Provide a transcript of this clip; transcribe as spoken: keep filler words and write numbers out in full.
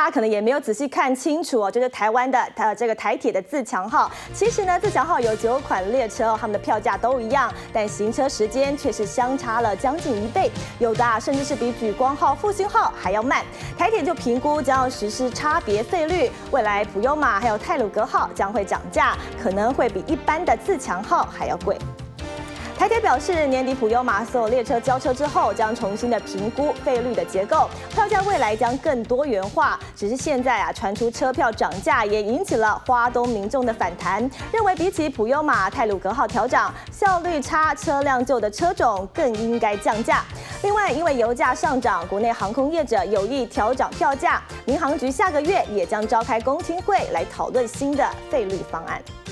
家可能也没有仔细看清楚哦，就是台湾的呃这个台铁的自强号。其实呢，自强号有九款列车哦，他们的票价都一样，但行车时间却是相差了将近一倍，有的啊甚至是比莒光号、复兴号还要慢。台铁就评估将要实施差别费率，未来普悠玛还有太鲁阁号将会涨价，可能会比一般的自强号还要贵。 台铁表示，年底普悠玛所有列车交车之后，将重新的评估费率的结构，票价未来将更多元化。只是现在啊，传出车票涨价，也引起了花东民众的反弹，认为比起普悠玛、太鲁阁号调涨，效率差、车辆旧的车种更应该降价。另外，因为油价上涨，国内航空业者有意调涨票价，民航局下个月也将召开公听会来讨论新的费率方案。